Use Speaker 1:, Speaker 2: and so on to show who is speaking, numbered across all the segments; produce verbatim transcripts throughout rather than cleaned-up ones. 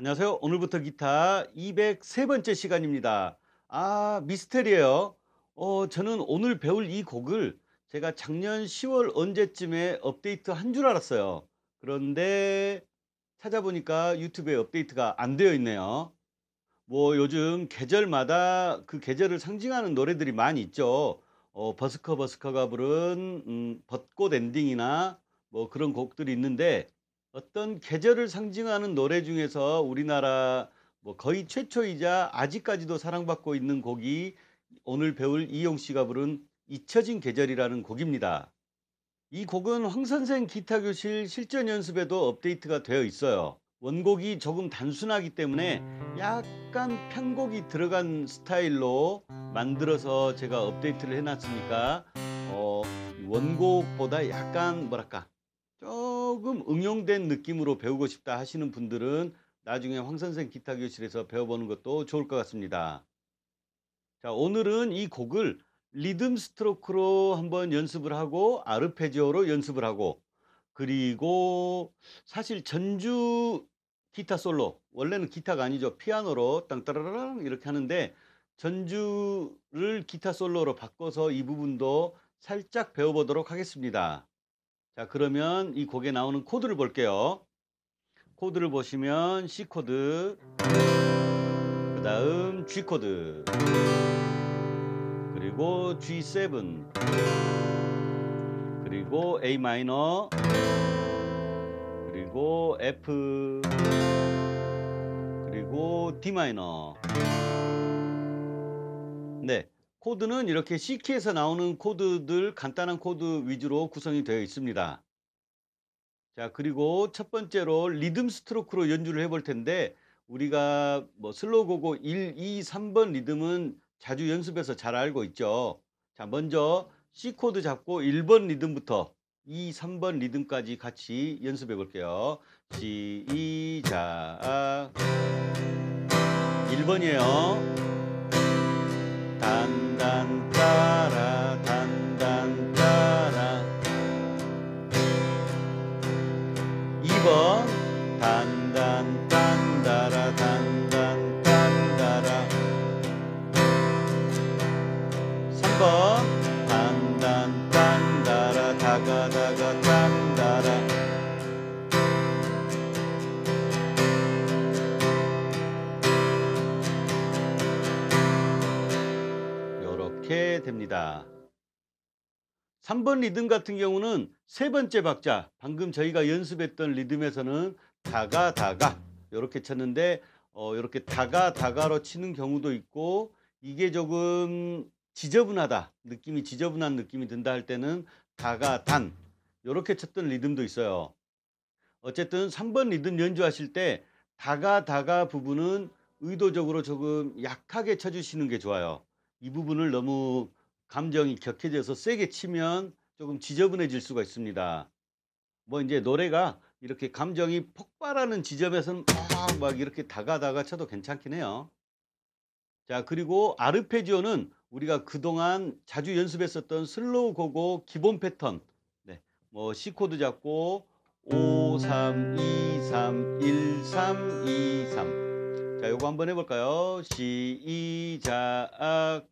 Speaker 1: 안녕하세요. 오늘부터 기타 이백삼 번째 시간입니다. 아, 미스테리예요. 어, 저는 오늘 배울 이 곡을 제가 작년 시월 언제쯤에 업데이트 한 줄 알았어요. 그런데 찾아보니까 유튜브에 업데이트가 안 되어 있네요. 뭐 요즘 계절마다 그 계절을 상징하는 노래들이 많이 있죠. 어, 버스커 버스커가 부른 음, 벚꽃 엔딩이나 뭐 그런 곡들이 있는데 어떤 계절을 상징하는 노래 중에서 우리나라 뭐 거의 최초이자 아직까지도 사랑받고 있는 곡이 오늘 배울 이용 씨가 부른 잊혀진 계절이라는 곡입니다. 이 곡은 황선생 기타 교실 실전 연습에도 업데이트가 되어 있어요. 원곡이 조금 단순하기 때문에 약간 편곡이 들어간 스타일로 만들어서 제가 업데이트를 해놨으니까 어, 원곡보다 약간 뭐랄까 조금 응용된 느낌으로 배우고 싶다 하시는 분들은 나중에 황선생 기타 교실에서 배워보는 것도 좋을 것 같습니다. 자, 오늘은 이 곡을 리듬 스트로크로 한번 연습을 하고 아르페지오로 연습을 하고 그리고 사실 전주 기타 솔로 원래는 기타가 아니죠. 피아노로 땅따라랑 이렇게 하는데 전주를 기타 솔로로 바꿔서 이 부분도 살짝 배워보도록 하겠습니다. 자, 그러면 이 곡에 나오는 코드를 볼게요. 코드를 보시면 C 코드, 그 다음 G 코드, 그리고 지 세븐, 그리고 A 마이너, 그리고 F, 그리고 D 마이너. 네, 코드는 이렇게 C키에서 나오는 코드들 간단한 코드 위주로 구성이 되어 있습니다. 자, 그리고 첫 번째로 리듬 스트로크로 연주를 해볼 텐데 우리가 뭐 슬로우 고고 일, 이, 삼 번 리듬은 자주 연습해서 잘 알고 있죠. 자, 먼저 C 코드 잡고 일 번 리듬부터 이, 삼 번 리듬까지 같이 연습해 볼게요. 시작. 일 번이에요. 단단 따라 단단 따라. 이 번 단단 딴다라 단단 딴다라. 삼 번 단단 딴다라 다가다가 딴다라. 요렇게 됩니다. 삼 번 리듬 같은 경우는 세 번째 박자, 방금 저희가 연습했던 리듬에서는 다가 다가 이렇게 쳤는데 어, 이렇게 다가 다가로 치는 경우도 있고 이게 조금 지저분하다, 느낌이 지저분한 느낌이 든다 할 때는 다가 단 이렇게 쳤던 리듬도 있어요. 어쨌든 삼 번 리듬 연주하실 때 다가 다가 부분은 의도적으로 조금 약하게 쳐주시는 게 좋아요. 이 부분을 너무 감정이 격해져서 세게 치면 조금 지저분해질 수가 있습니다. 뭐 이제 노래가 이렇게 감정이 폭발하는 지점에서는 막, 막 이렇게 다가 다가 쳐도 괜찮긴 해요. 자, 그리고 아르페지오는 우리가 그동안 자주 연습했었던 슬로우 고고 기본 패턴. 네. 뭐 C 코드 잡고 오, 삼, 이, 삼, 일, 삼, 이, 삼. 자, 요거 한번 해 볼까요? 시작.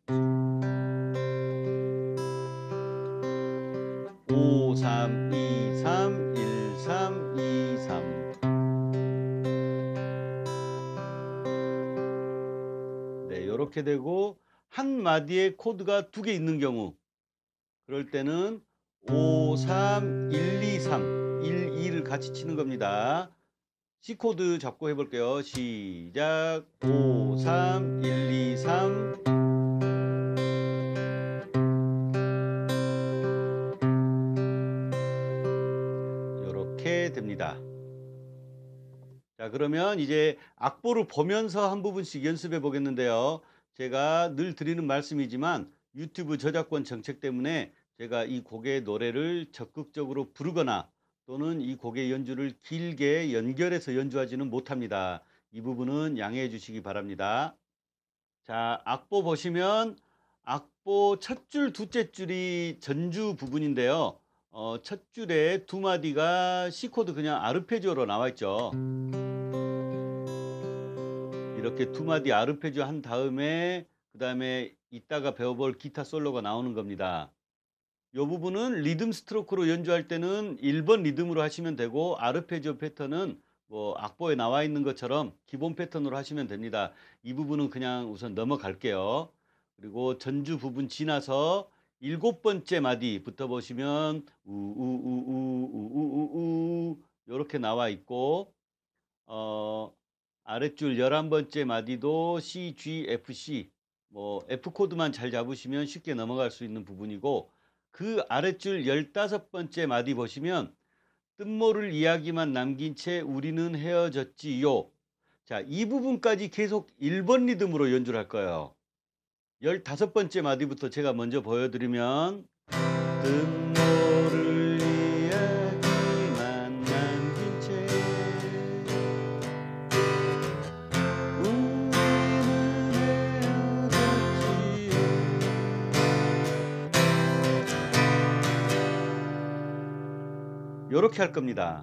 Speaker 1: 오, 삼, 이, 삼, 일, 삼, 이, 삼. 네, 요렇게 되고 한 마디에 코드가 두 개 있는 경우 그럴 때는 오, 삼, 일, 이, 삼, 일, 이를 같이 치는 겁니다. C 코드 잡고 해볼게요. 시작. 오, 삼, 일, 이, 삼. 이렇게 됩니다. 자, 그러면 이제 악보를 보면서 한 부분씩 연습해 보겠는데요. 제가 늘 드리는 말씀이지만 유튜브 저작권 정책 때문에 제가 이 곡의 노래를 적극적으로 부르거나 또는 이 곡의 연주를 길게 연결해서 연주하지는 못합니다. 이 부분은 양해해 주시기 바랍니다. 자, 악보 보시면 악보 첫 줄, 두째 줄이 전주 부분인데요. 어, 첫 줄에 두 마디가 C 코드 그냥 아르페지오로 나와 있죠. 이렇게 두 마디 아르페지오 한 다음에 그다음에 이따가 배워볼 기타 솔로가 나오는 겁니다. 이 부분은 리듬 스트로크로 연주할 때는 일 번 리듬으로 하시면 되고 아르페지오 패턴은 뭐 악보에 나와 있는 것처럼 기본 패턴으로 하시면 됩니다. 이 부분은 그냥 우선 넘어갈게요. 그리고 전주 부분 지나서 일곱 번째 마디부터 보시면 우우우우우우우우 이렇게 나와 있고 어 아랫줄 열한 번째 마디도 C, G, F, C 뭐 F 코드만 잘 잡으시면 쉽게 넘어갈 수 있는 부분이고 그 아랫줄 열다섯 번째 마디 보시면 뜻모를 이야기만 남긴 채 우리는 헤어졌지요. 자, 이 부분까지 계속 일 번 리듬으로 연주를 할 거예요. 열다섯 번째 마디부터 제가 먼저 보여드리면 뜻모를 이야기만 남긴 채 우리는 헤어졌지요. 요렇게 할 겁니다.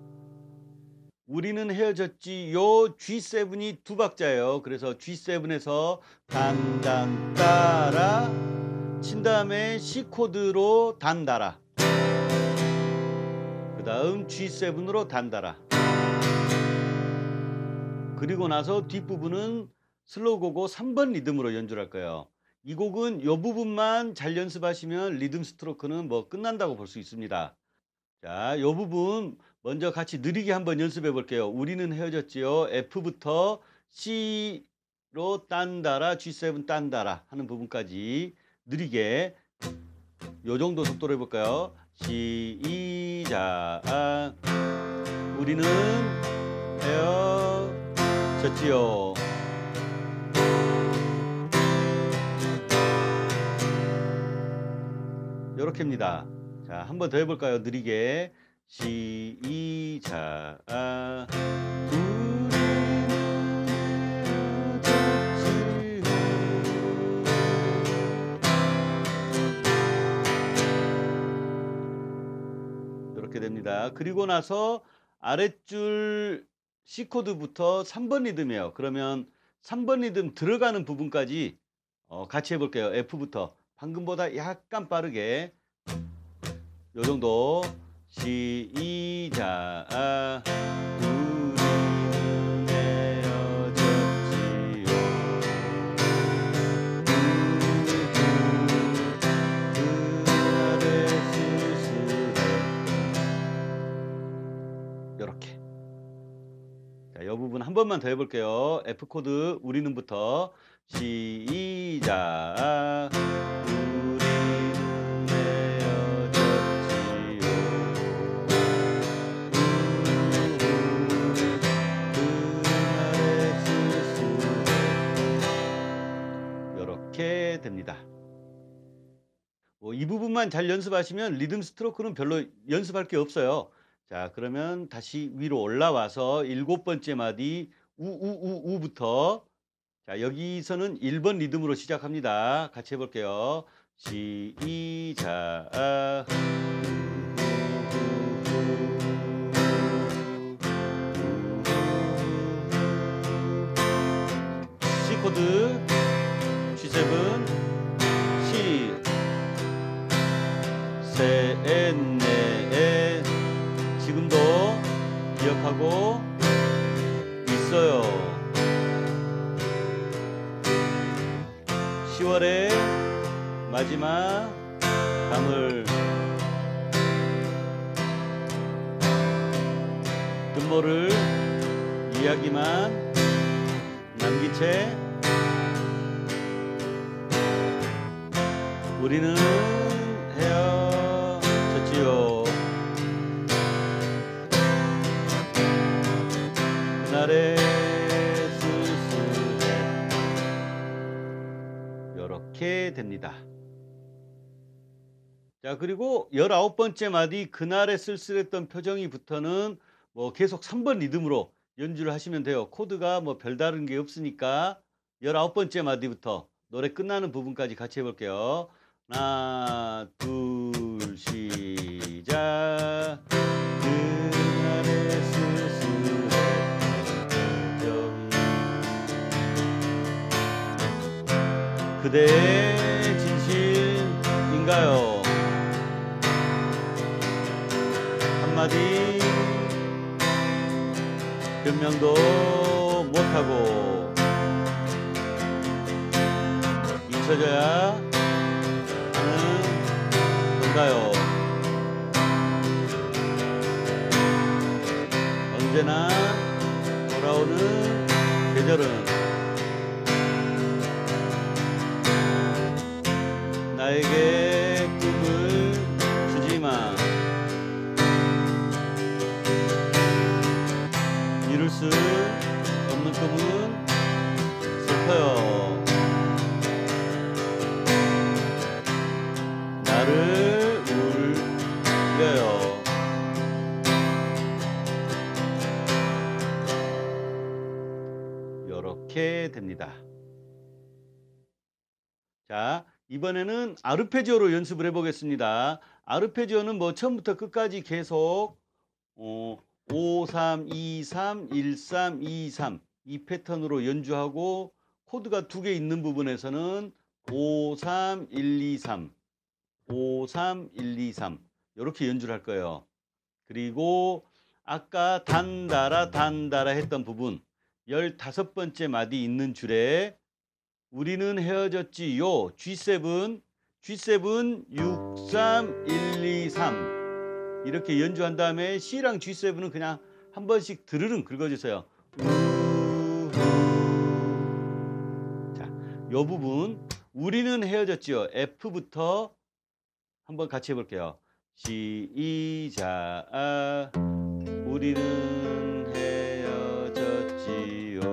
Speaker 1: 우리는 헤어졌지요. 지 세븐이 두 박자예요. 그래서 지 세븐에서 단단 따라 친 다음에 C 코드로 단다라. 그 다음 지 세븐으로 단다라. 그리고 나서 뒷부분은 슬로우 고고 삼 번 리듬으로 연주를 할 거예요. 이 곡은 이 부분만 잘 연습하시면 리듬 스트로크는 뭐 끝난다고 볼 수 있습니다. 자, 이 부분 먼저 같이 느리게 한번 연습해 볼게요. 우리는 헤어졌지요. F부터 C로 딴다라, 지 세븐 딴다라 하는 부분까지 느리게 요 정도 속도로 해볼까요? 시작. 우리는 헤어졌지요. 요렇게입니다. 자, 한 번 더 해볼까요? 느리게. 시작. 이렇게 됩니다. 그리고 나서 아랫줄 C 코드부터 삼 번 리듬이에요. 그러면 삼 번 리듬 들어가는 부분까지 어, 같이 해볼게요. F부터 방금보다 약간 빠르게 요 정도. 시작. 우리는 헤어졌지요. 그날의 쓸쓸해. 요렇게. 자, 요 부분 한 번만 더 해볼게요. F 코드 우리는부터 시작. 이렇게 됩니다. 뭐 이 부분만 잘 연습하시면 리듬 스트로크는 별로 연습할 게 없어요. 자, 그러면 다시 위로 올라와서 일곱 번째 마디 우우우우부터 자, 여기서는 일 번 리듬으로 시작합니다. 같이 해볼게요. 시작. C 코드 지 세븐 C 셋, 넷 지금도 기억하고 있어요. 시월의 마지막 밤을 뜻모를 이야기만 남긴 채 우리는 헤어졌지요. 그날의 쓸쓸해. 이렇게 됩니다. 자, 그리고 열아홉 번째 마디 그날의 쓸쓸했던 표정이부터는 뭐 계속 삼 번 리듬으로 연주를 하시면 돼요. 코드가 뭐 별다른 게 없으니까 열아홉 번째 마디부터 노래 끝나는 부분까지 같이 해볼게요. 하나, 둘, 시작. 그날의 쓸쓸했던 표정이 그대의 진심인가요? 한마디 변명도 못하고 잊혀져야 하는 건가요? 언제나 돌아오는 계절은 나에게 꿈을 주지만 이룰 수 없는 꿈은 슬퍼요. 나를 울려요. 이렇게 됩니다. 자, 이번에는 아르페지오로 연습을 해보겠습니다. 아르페지오는 뭐 처음부터 끝까지 계속 어, 오, 삼, 이, 삼, 일, 삼, 이, 삼 이 패턴으로 연주하고 코드가 두 개 있는 부분에서는 오, 삼, 일, 이, 삼 오, 삼, 일, 이, 삼 이렇게 연주를 할 거예요. 그리고 아까 단다라 단다라 했던 부분 열다섯 번째 마디 있는 줄에 우리는 헤어졌지요. 지 세븐, 지 세븐, 육, 삼, 일, 이, 삼 이렇게 연주한 다음에 C랑 지 세븐은 그냥 한 번씩 드르릉 긁어주세요. 자, 요 부분 우리는 헤어졌지요. F부터 한번 같이 해볼게요. 시작. 우리는 헤어졌지요.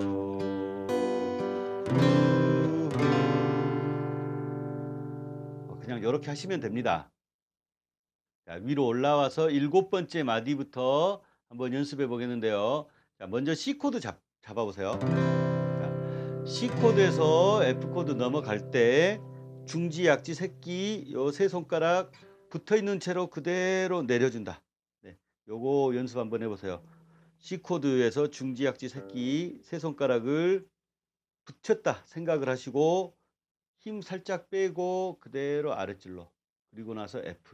Speaker 1: 그냥 이렇게 하시면 됩니다. 자, 위로 올라와서 일곱 번째 마디부터 한번 연습해 보겠는데요. 자, 먼저 C 코드 잡, 잡아보세요. 자, C 코드에서 F 코드 넘어갈 때 중지, 약지, 새끼 요 세 손가락 붙어 있는 채로 그대로 내려준다. 네, 요거 연습 한번 해보세요. C 코드에서 중지, 약지, 새끼 세 손가락을 붙였다 생각을 하시고 힘 살짝 빼고 그대로 아랫줄로 그리고 나서 F.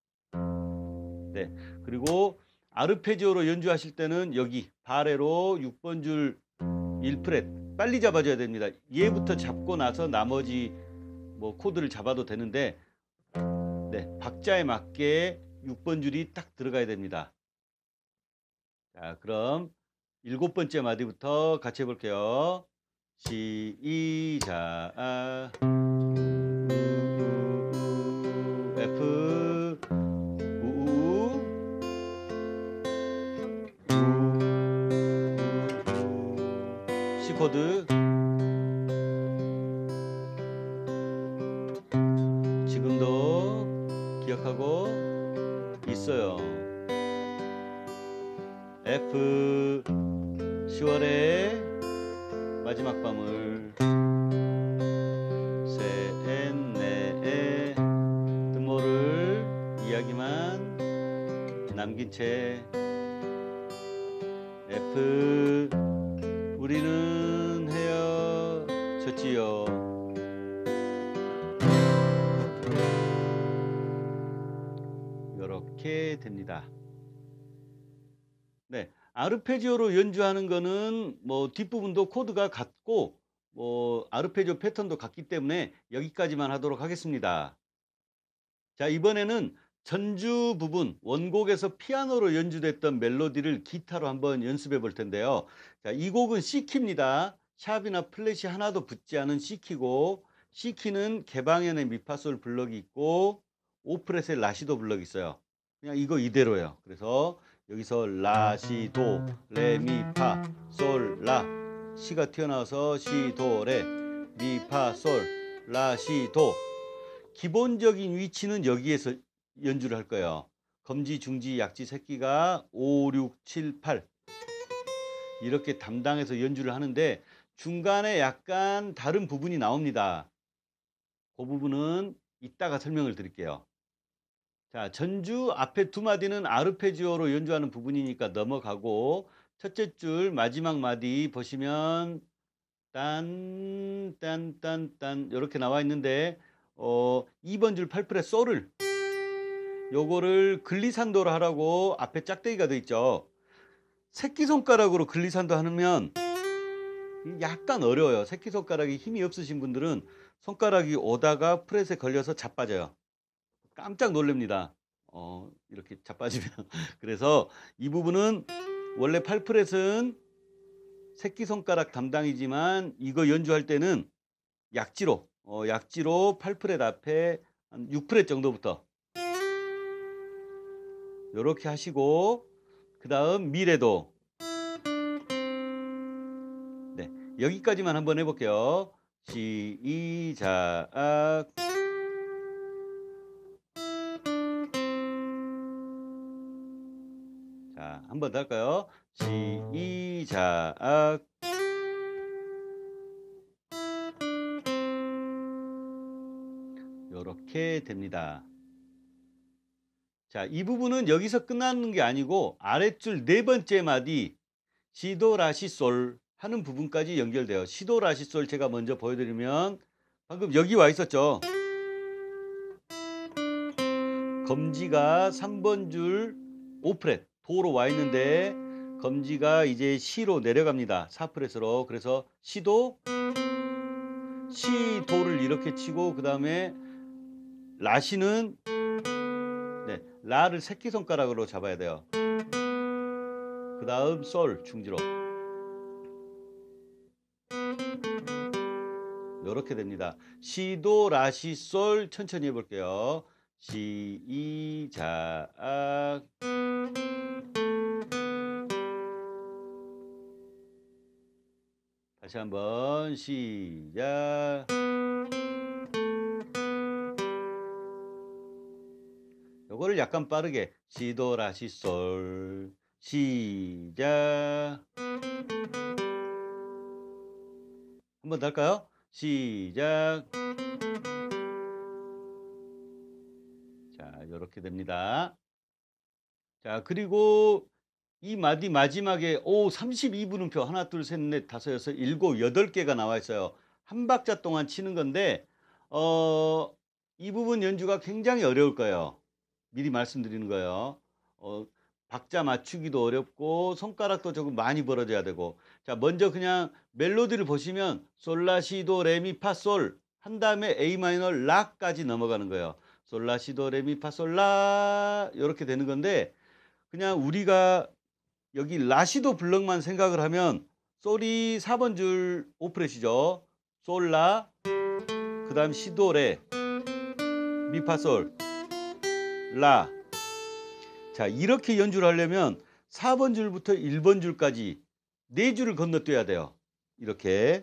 Speaker 1: 네, 그리고 아르페지오로 연주하실 때는 여기 바레로 육 번 줄 일 프렛 빨리 잡아줘야 됩니다. 얘부터 잡고 나서 나머지 뭐 코드를 잡아도 되는데 네, 박자에 맞게 육 번 줄이 딱 들어가야 됩니다. 자, 그럼 일곱 번째 마디부터 같이 해볼게요. 시작. F 우우 C 코드 지금도 기억하고 있어요. F 시월의 마지막 밤을 셋넷의 등모를 이야기만 남긴 채 F 우리는 헤어졌지요. 이렇게 됩니다. 네, 아르페지오로 연주하는 거는 뭐 뒷부분도 코드가 같고 뭐 아르페지오 패턴도 같기 때문에 여기까지만 하도록 하겠습니다. 자, 이번에는 전주 부분 원곡에서 피아노로 연주됐던 멜로디를 기타로 한번 연습해 볼 텐데요. 자, 이 곡은 C키입니다. 샵이나 플랫이 하나도 붙지 않은 C키고 C키는 개방현의 미파솔 블럭이 있고 오 프렛의 라시도 블럭이 있어요. 그냥 이거 이대로예요. 그래서 여기서 라시도 레미파 솔라 C가 튀어나와서 시도 레 미파 솔 라시도 기본적인 위치는 여기에서 연주를 할 거예요. 검지, 중지, 약지, 새끼가 오, 육, 칠, 팔 이렇게 담당해서 연주를 하는데 중간에 약간 다른 부분이 나옵니다. 그 부분은 이따가 설명을 드릴게요. 자, 전주 앞에 두 마디는 아르페지오로 연주하는 부분이니까 넘어가고 첫째 줄 마지막 마디 보시면 딴, 딴, 딴, 딴 요렇게 나와 있는데 어 이 번 줄 팔 프렛 솔을 요거를 글리산도를 하라고 앞에 짝대기가 돼 있죠. 새끼손가락으로 글리산도 하면 약간 어려워요. 새끼손가락이 힘이 없으신 분들은 손가락이 오다가 프렛에 걸려서 자빠져요. 깜짝 놀랍니다. 어 이렇게 자빠지면. 그래서 이 부분은 원래 팔 프렛은 새끼손가락 담당이지만 이거 연주할 때는 약지로 어 약지로 팔 프렛 앞에 한 육 프렛 정도부터 요렇게 하시고 그다음 미래도 네 여기까지만 한번 해 볼게요. 시작. 자, 한 번 더 할까요? 시작. 요렇게 됩니다. 자, 이 부분은 여기서 끝나는 게 아니고 아랫줄 네 번째 마디 시도 라시솔 하는 부분까지 연결돼요. 시도 라시솔 제가 먼저 보여드리면 방금 여기 와 있었죠. 검지가 삼 번 줄 오 프렛 도로 와 있는데 검지가 이제 시로 내려갑니다. 사 프렛으로. 그래서 시도 시도를 이렇게 치고 그 다음에 라시는 네, 라를 새끼손가락으로 잡아야 돼요. 그 다음 솔 중지로 이렇게 됩니다. 시도 라시 솔 천천히 해볼게요. 시작. 다시 한번 시작. 요거를 약간 빠르게 시도 라시 솔 시작. 한 번 더 할까요? 시작. 자, 요렇게 됩니다. 자, 그리고 이 마디 마지막에 오 삼십이 분음표 하나 둘 셋 넷 다섯 여섯 일곱 여덟 개가 나와 있어요. 한 박자 동안 치는 건데 어, 이 부분 연주가 굉장히 어려울 거예요. 미리 말씀드리는 거예요. 어, 박자 맞추기도 어렵고 손가락도 조금 많이 벌어져야 되고 자 먼저 그냥 멜로디를 보시면 솔라시도 레미파솔 한 다음에 A 마이너 라까지 넘어가는 거예요. 솔라시도 레미파솔라 이렇게 되는 건데 그냥 우리가 여기 라시도 블럭만 생각을 하면 솔이 사 번 줄 오 프렛이죠. 솔라 그 다음 시도레 미파솔 라. 자 이렇게 연주를 하려면 사 번 줄부터 일 번 줄까지 네 줄을 건너뛰어야 돼요. 이렇게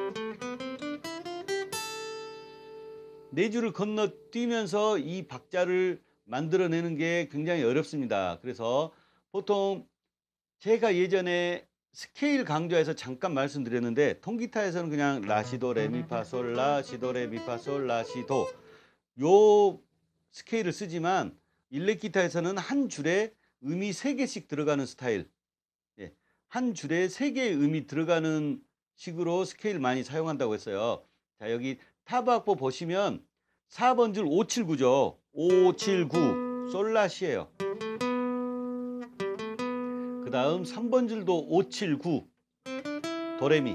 Speaker 1: 네 줄을 건너뛰면서 이 박자를 만들어내는 게 굉장히 어렵습니다. 그래서 보통 제가 예전에 스케일 강좌에서 잠깐 말씀드렸는데 통기타에서는 그냥 라시도 레미파솔 라시도 레미파솔 라시도 요 스케일을 쓰지만 일렉 기타에서는 한 줄에 음이 세 개씩 들어가는 스타일 예, 한 줄에 세 개의 음이 들어가는 식으로 스케일 많이 사용한다고 했어요. 자 여기 타브악보 보시면 사 번 줄 오칠구죠. 오칠구 솔라시예요. 그 다음 삼 번 줄도 오칠구 도레미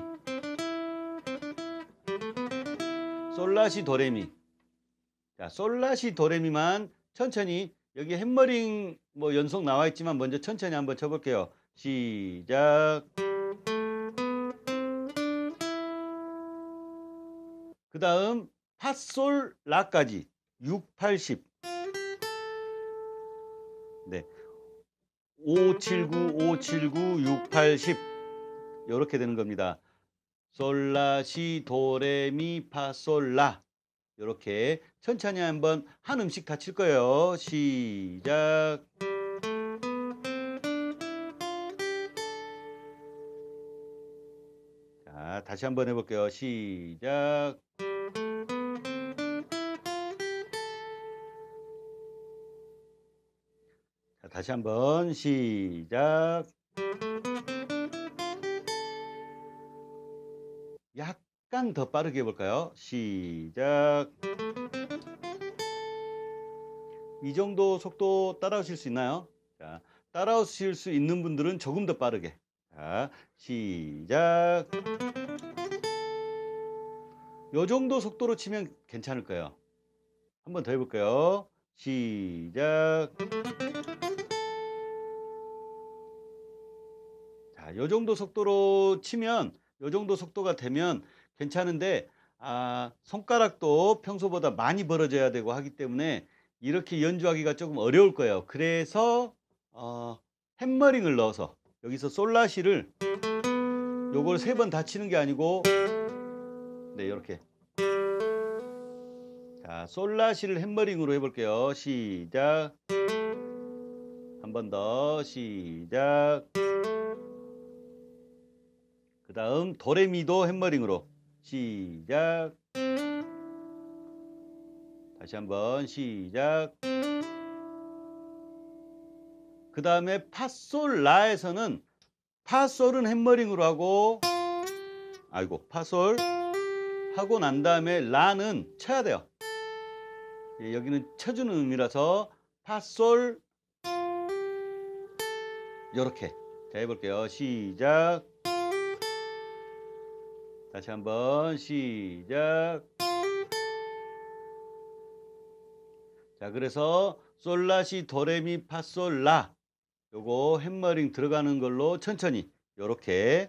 Speaker 1: 솔라시 도레미 자 솔라시 도레미만 천천히 여기 햄머링 뭐 연속 나와 있지만 먼저 천천히 한번 쳐볼게요. 시작. 그 다음 팟솔 라까지 육, 팔십 네 오칠구 오칠구 육, 팔십 이렇게 되는 겁니다. 솔라시 도레미 파솔라 이렇게 천천히 한번 한 음씩 다 칠 거예요. 시작. 자 다시 한번 해볼게요. 시작. 자, 다시 한번 시작. 약간 더 빠르게 해볼까요? 시작. 이 정도 속도 따라오실 수 있나요? 자, 따라오실 수 있는 분들은 조금 더 빠르게. 자, 시작. 요 정도 속도로 치면 괜찮을 거예요. 한 번 더 해볼까요? 시작. 자, 요 정도 속도로 치면, 요 정도 속도가 되면 괜찮은데, 아, 손가락도 평소보다 많이 벌어져야 되고 하기 때문에 이렇게 연주하기가 조금 어려울 거예요. 그래서 어, 햄머링을 넣어서 여기서 솔라시를 요걸 세 번 다 치는 게 아니고, 네, 이렇게. 자, 솔라시를 햄머링으로 해볼게요. 시작. 한 번 더. 시작. 그 다음 도레미도 햄머링으로. 시작. 다시 한번 시작. 그 다음에 파솔 라에서는 파솔은 햄머링으로 하고, 아이고, 파솔 하고 난 다음에 라는 쳐야 돼요. 예, 여기는 쳐주는 의미라서 파솔, 요렇게. 자, 해볼게요. 시작. 다시 한번 시작. 자, 그래서 솔라시 도레미 파솔 라, 요거 햄머링 들어가는 걸로 천천히 요렇게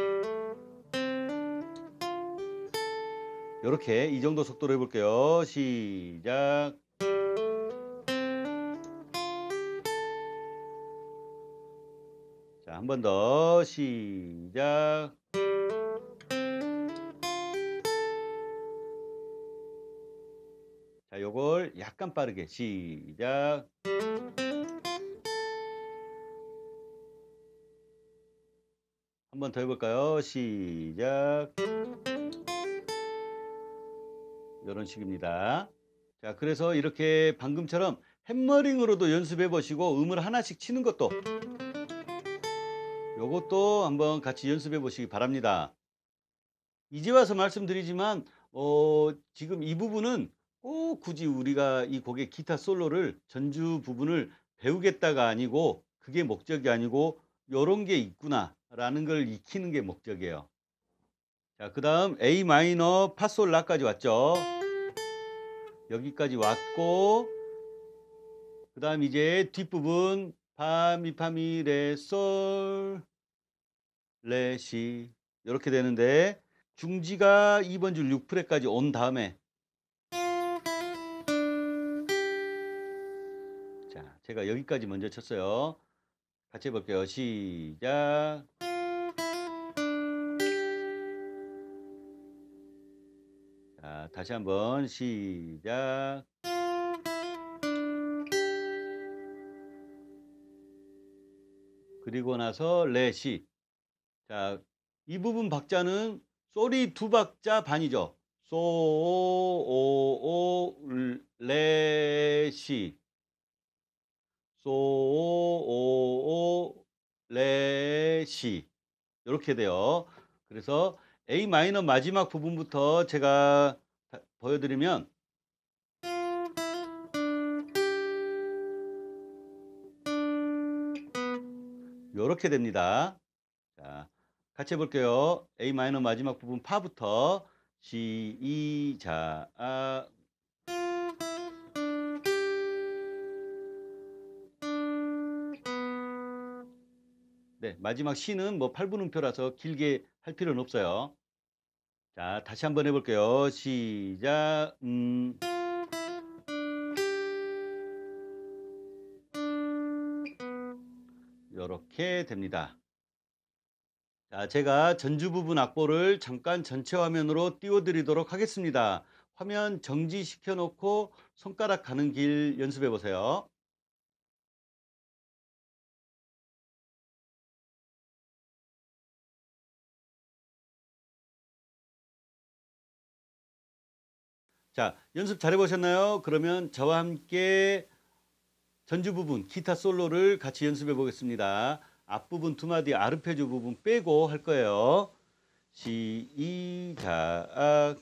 Speaker 1: 요렇게 이 정도 속도로 해볼게요. 시작. 자, 한 번 더. 시작. 자, 요걸 약간 빠르게. 시작. 한 번 더 해볼까요? 시작. 이런 식입니다. 자, 그래서 이렇게 방금처럼 햄머링으로도 연습해 보시고 음을 하나씩 치는 것도, 요것도 한번 같이 연습해 보시기 바랍니다. 이제 와서 말씀드리지만 어, 지금 이 부분은 꼭 굳이 우리가 이 곡의 기타 솔로를 전주 부분을 배우겠다가 아니고, 그게 목적이 아니고 요런 게 있구나 라는 걸 익히는 게 목적이에요. 자, 그 다음 A 마이너 파솔 라까지 왔죠. 여기까지 왔고, 그 다음 이제 뒷부분 파미파미 레솔 레시 이렇게 되는데, 중지가 이 번 줄 육 프렛까지 온 다음에, 자, 제가 여기까지 먼저 쳤어요. 같이 해볼게요. 시작. 자, 다시 한번 시작. 그리고 나서 레시. 자, 이 부분 박자는 솔이 두 박자 반이죠. 소, 오, 오, 레, 시. 소, 오, 오, 레, 시. 이렇게 돼요. 그래서 A 마이너 마지막 부분부터 제가 보여드리면, 이렇게 됩니다. 자, 같이 해볼게요. A 마이너 마지막 부분 파부터 시작. 아, 네, 마지막 C는 뭐 팔 분음표라서 길게 할 필요는 없어요. 자, 다시 한번 해볼게요. 시작. 음. 이렇게 됩니다. 자, 제가 전주 부분 악보를 잠깐 전체 화면으로 띄워드리도록 하겠습니다. 화면 정지시켜 놓고 손가락 가는 길 연습해 보세요. 자, 연습 잘 해보셨나요? 그러면 저와 함께 전주 부분 기타 솔로를 같이 연습해 보겠습니다. 앞부분 두 마디 아르페지오 부분 빼고 할 거예요. 시작.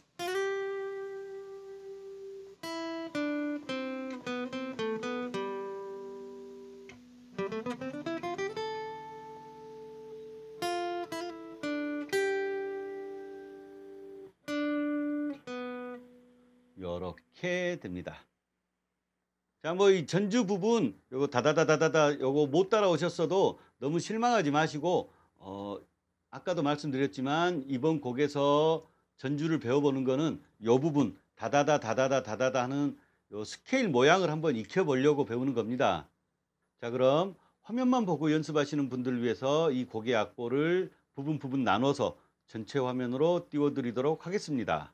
Speaker 1: 요렇게 됩니다. 자, 뭐 이 전주 부분 요거 다다다다다다 요거 못 따라오셨어도 너무 실망하지 마시고 어 아까도 말씀드렸지만 이번 곡에서 전주를 배워보는 거는 요 부분 다다다 다다다 다다다 하는 요 스케일 모양을 한번 익혀 보려고 배우는 겁니다. 자, 그럼 화면만 보고 연습하시는 분들을 위해서 이 곡의 악보를 부분 부분 나눠서 전체 화면으로 띄워 드리도록 하겠습니다.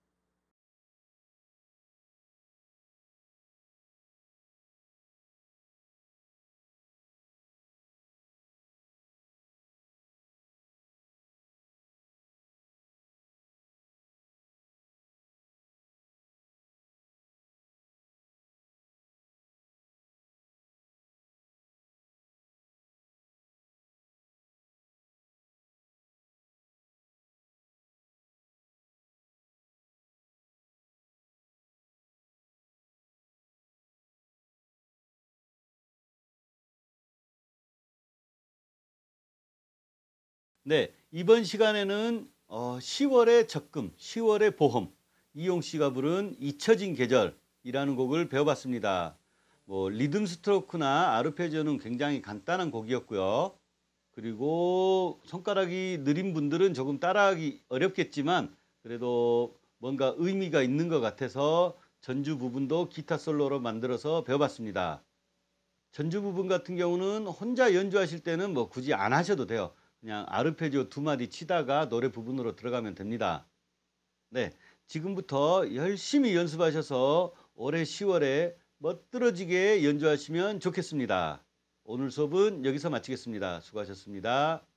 Speaker 1: 네, 이번 시간에는 어, 시월의 적금, 시월의 보험, 이용 씨가 부른 잊혀진 계절이라는 곡을 배워봤습니다. 뭐 리듬 스트로크나 아르페지오는 굉장히 간단한 곡이었고요. 그리고 손가락이 느린 분들은 조금 따라하기 어렵겠지만 그래도 뭔가 의미가 있는 것 같아서 전주 부분도 기타 솔로로 만들어서 배워봤습니다. 전주 부분 같은 경우는 혼자 연주하실 때는 뭐 굳이 안 하셔도 돼요. 그냥 아르페지오 두 마디 치다가 노래 부분으로 들어가면 됩니다. 네, 지금부터 열심히 연습하셔서 올해 시월에 멋들어지게 연주하시면 좋겠습니다. 오늘 수업은 여기서 마치겠습니다. 수고하셨습니다.